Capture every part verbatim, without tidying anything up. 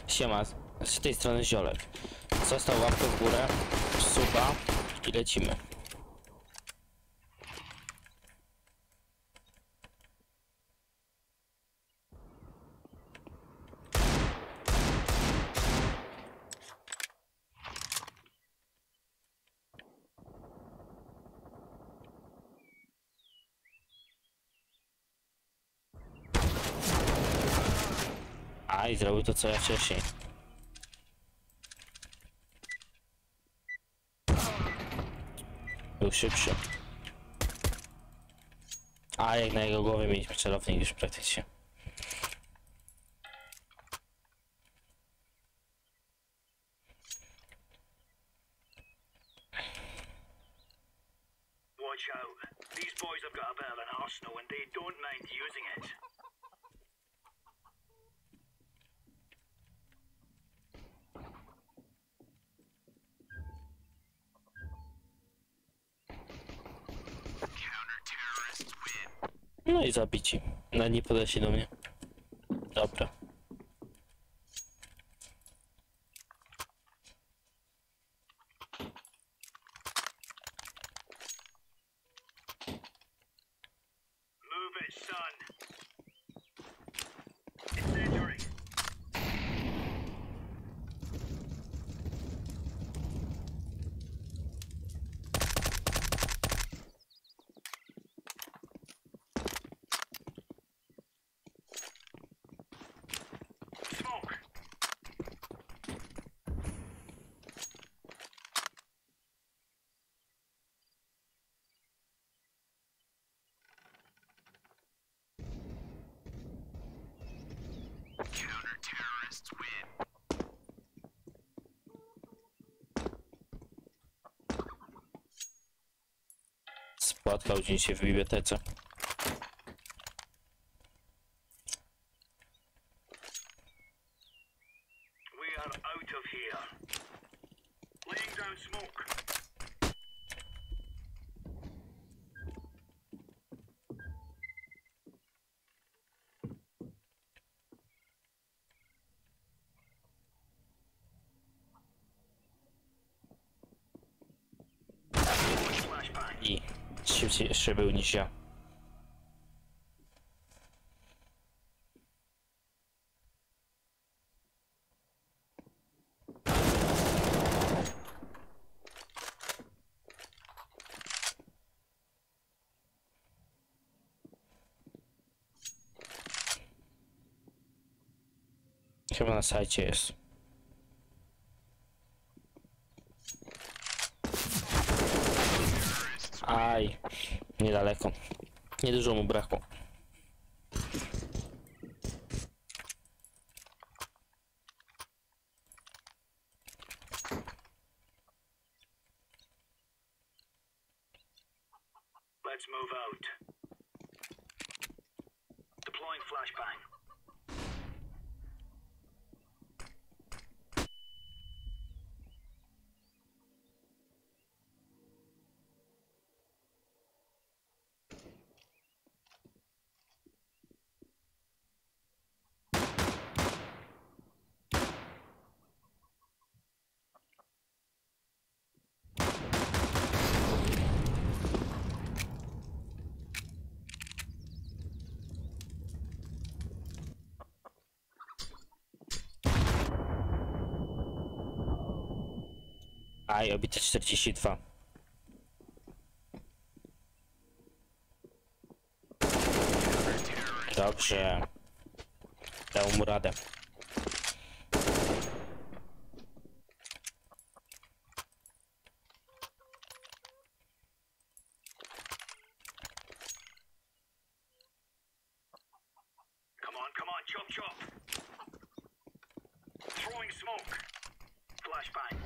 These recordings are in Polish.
Siema, z tej strony Ziolek. Został łapkę w górę, suba i lecimy. A, i zrobił to co ja wcześniej. Był szybszy. A, jak na jego głowie mieliśmy celownik już praktycznie. Watch out. These boys have got a bit of an arsenal and they don't mind using it. No i zabici. No nie podeszli do mnie. Dobra. Move it, son. Incendiary. Smoke. Counter-terrorists win. Spotkał dziś się w bibliotece. We are out of here. Laying down smoke. Flashbang. I szybciej jeszcze był niż ja. Chyba na sajcie jest. Aj, niedaleko. Niedużo mu brakło. Let's move out. Deploying flashbang. Aj, obite czterdzieści dwa. Dobrze. Dał mu radę. Come on, come on, chop chop. Throwing smoke. Flashbang.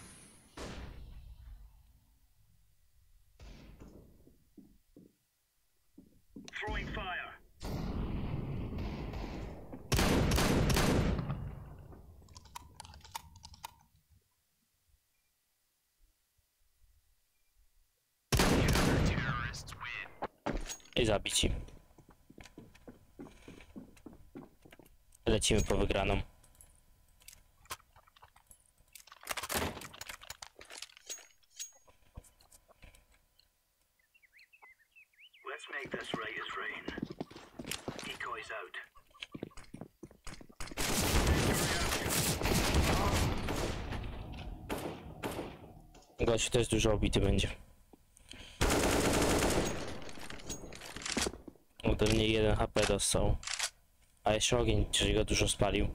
Throwing fire. Counter-terrorists win. I zabici. Lecimy po wygraną. think this right is rain. Decoys out. Gościu to jest dużo obity będzie. Ode mnie jeden H P dostał. A jeszcze ogień, czyli go dużo spalił.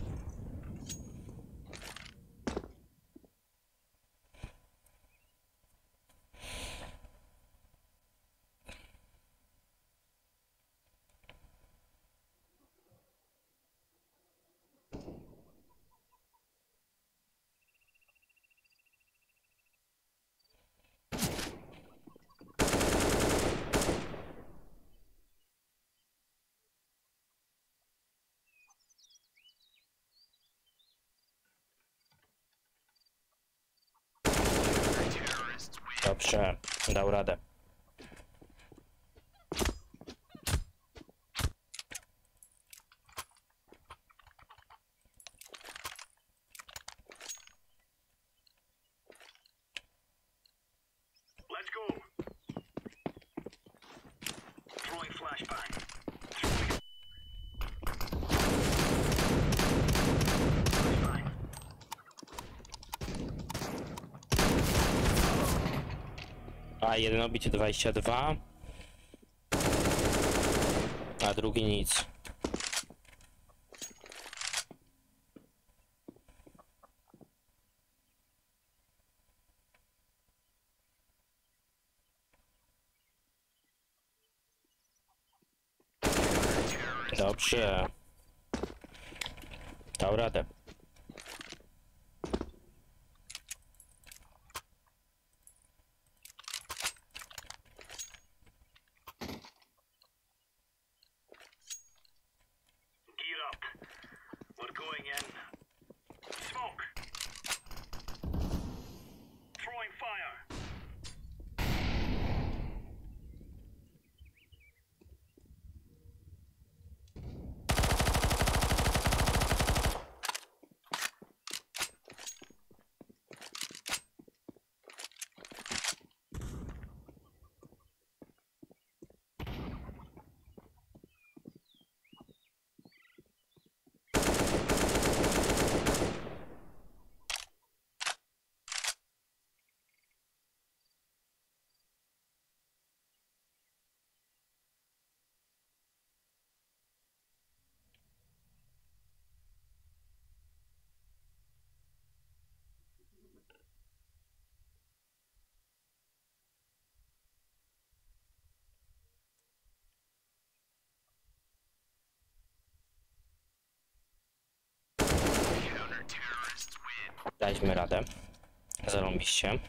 Dobrze, dał radę. Let's go. Throwing flashbang. Flashbang. A jeden obity dwadzieścia dwa. A drugi nic. Dobrze. Dał radę. Gear up. We're going in. Smoke. Throwing fire. Daliśmy radę. Zarąbiście.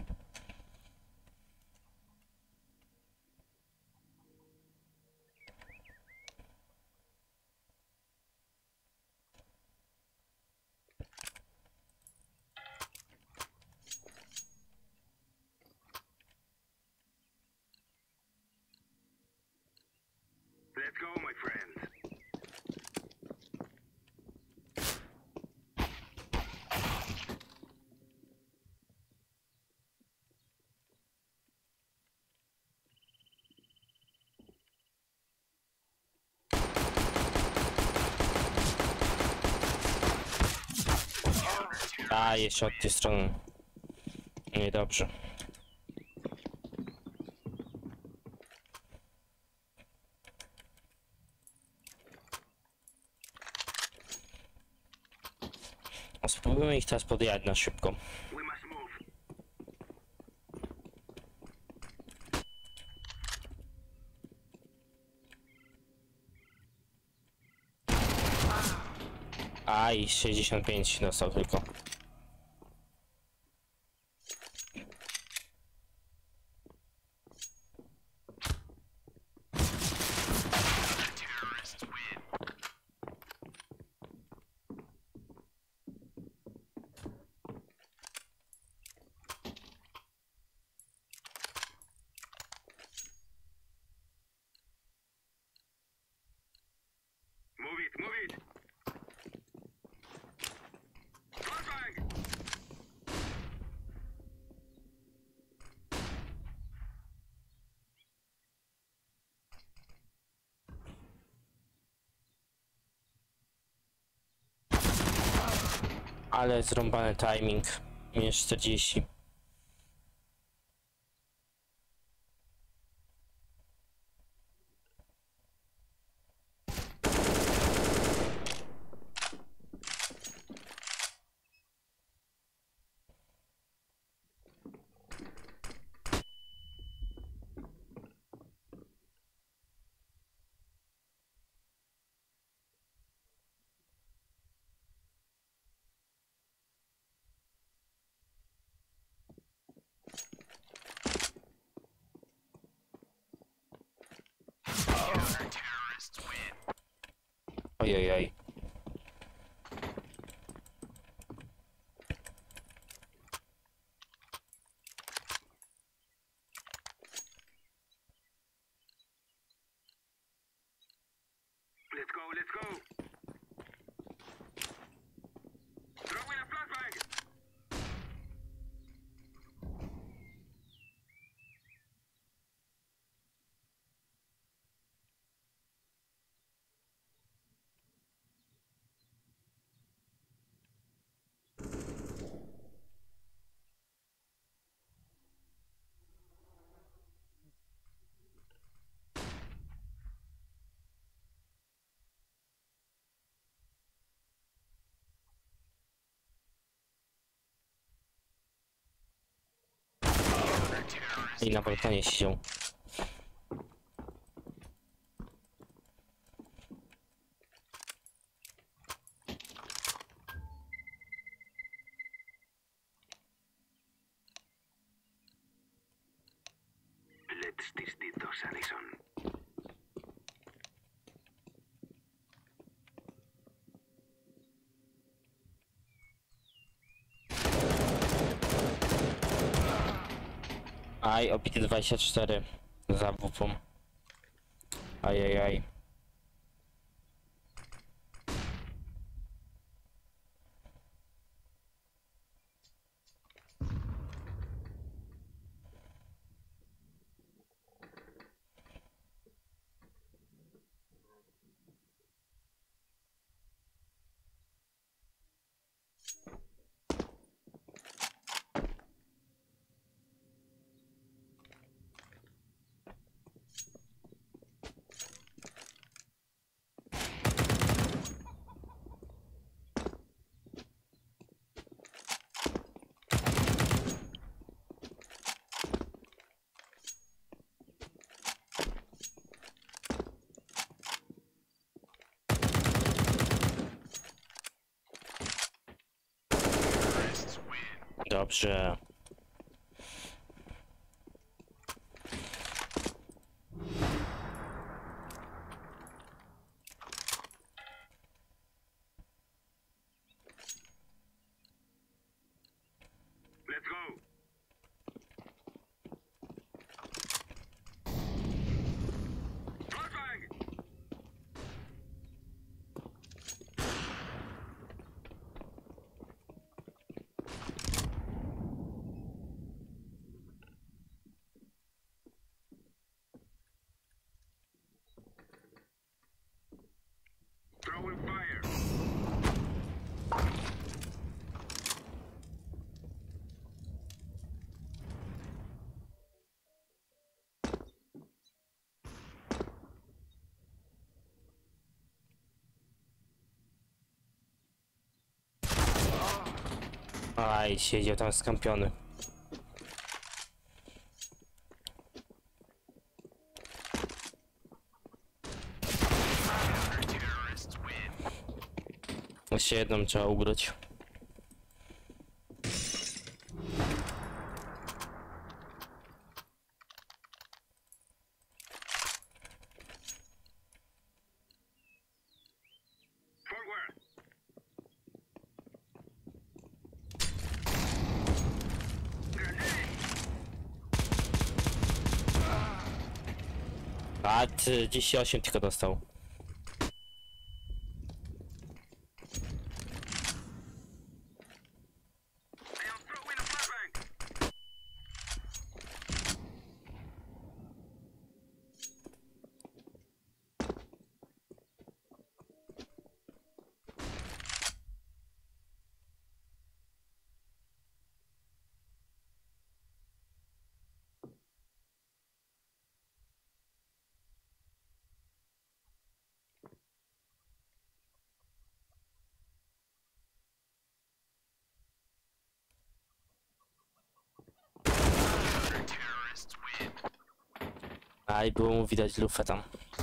Let's go, my friends. A, jeszcze od tej strony. Niedobrze. Spróbujmy ich teraz podjechać na szybko. We must move. A, i sześćdziesiąt pięć dostał tylko. Move it, move it. Flashbang. Ale zrąbany timing. Minus czterdzieści. Ojojoj. Let's go, let's go. Throw in a flashbang. I na balkonie siedział. Let's test this, Allison. Aj, obity dwadzieścia cztery za wupą. Ajajaj. Dobrze. Let's go. Flashbang. Throwing fire. Aj, siedział tam skampiony. Jeszcze jedną trzeba ugrać. Forward. A trzydzieści osiem tylko dostał. I am throwing a flashbang. A i było mu widać lufę tam.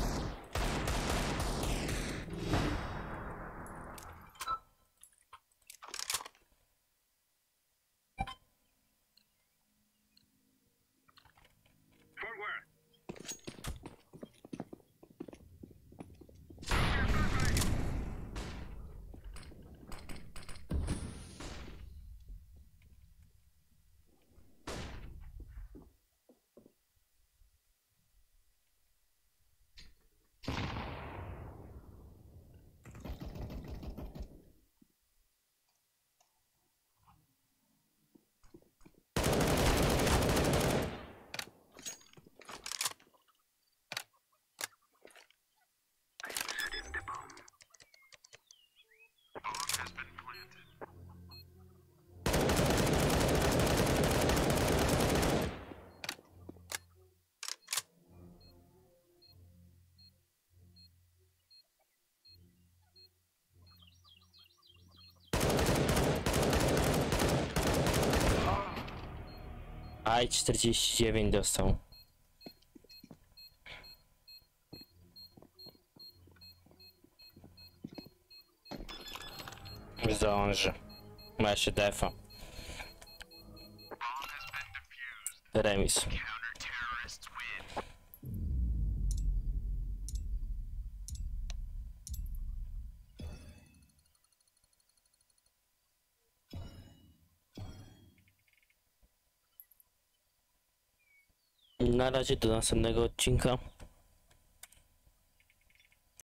Forward. Aj, czterdzieści dziewięć dostał. Zdąży. Ma jeszcze defa. Remis. Na razie do następnego odcinka.